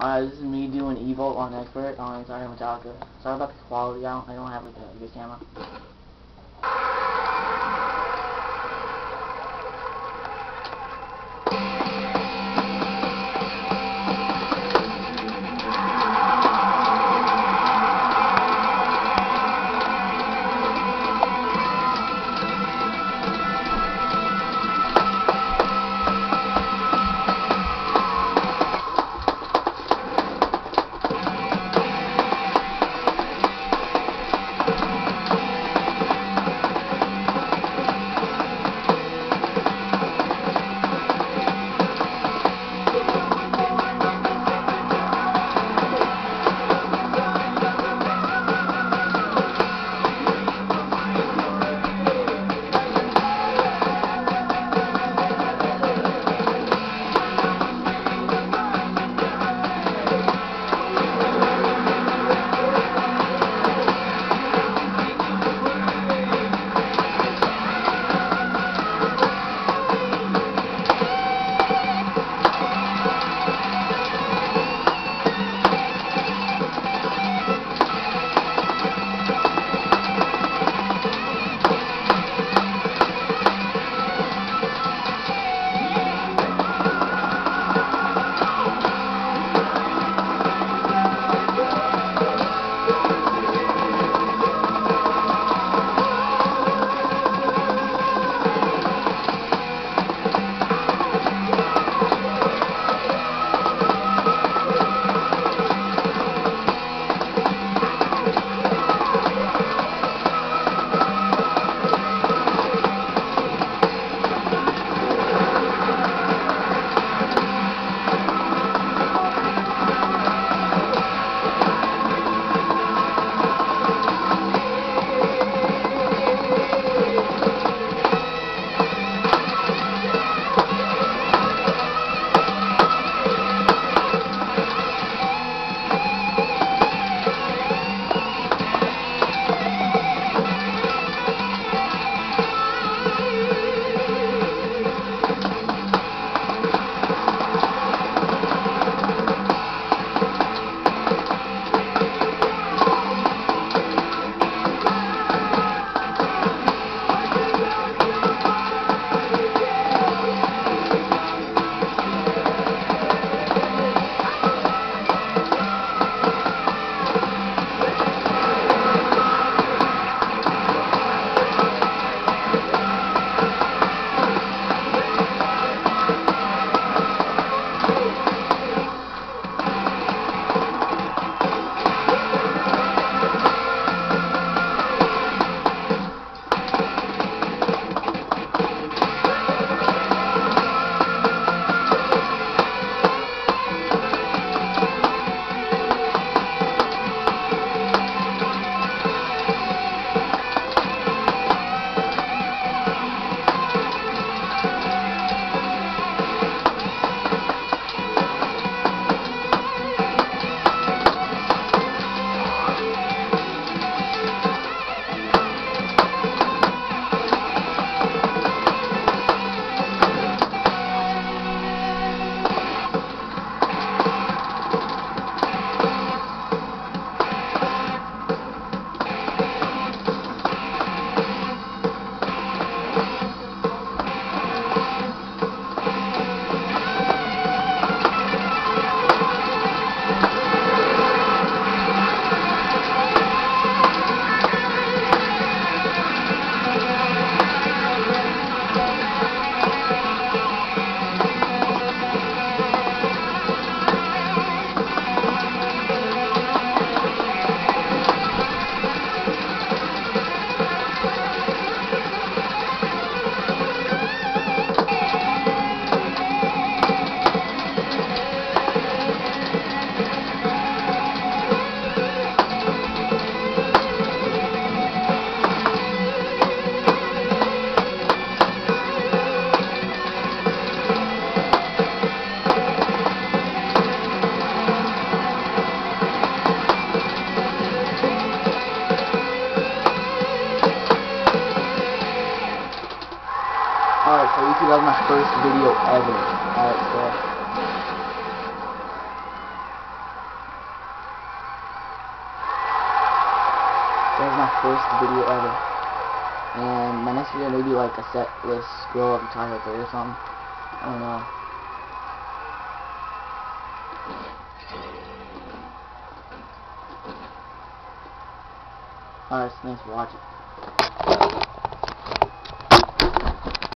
This is me doing Evolt on Expert on Sorry Metallica. Sorry about the quality, I don't have like a good camera. Alright, so YouTube, that was my first video ever. Alright, so That was my first video ever. And my next video may be like a set list scroll of the Tahoe 3 or something. I don't know. Alright, so thanks for watching.